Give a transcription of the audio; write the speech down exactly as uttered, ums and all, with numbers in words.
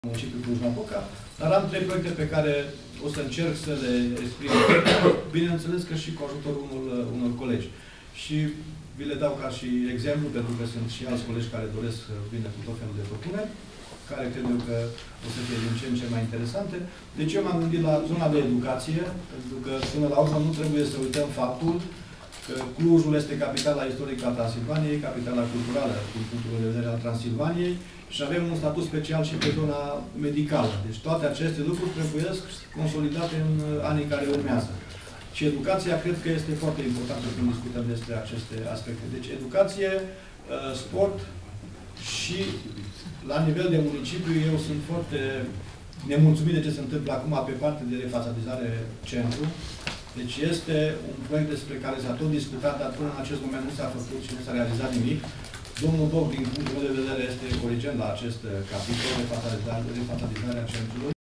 municipiul Cluj-Napoca, dar am trei proiecte pe care o să încerc să le exprim, bineînțeles că și cu ajutorul unor, unor colegi. Și vi le dau ca și exemplu, pentru că sunt și alți colegi care doresc să vină cu tot felul de propuneri, care cred eu că o să fie din ce în ce mai interesante. Deci eu m-am gândit la zona de educație, pentru că până la urmă nu trebuie să uităm faptul că Clujul este capitala istorică a Transilvaniei, capitala culturală din punctul de vedere al Transilvaniei și avem un statut special și pe zona medicală. Deci toate aceste lucruri trebuie consolidate în anii care urmează. Și educația cred că este foarte importantă când discutăm despre aceste aspecte. Deci educație, sport și la nivel de municipiu eu sunt foarte nemulțumit de ce se întâmplă acum pe partea de refațadizare centru. Deci este un proiect despre care s-a tot discutat, dar până în acest moment nu s-a făcut și nu s-a realizat nimic. Domnul Boc, din punctul meu de vedere, este corigent la acest capitol de refațadizarea centrului.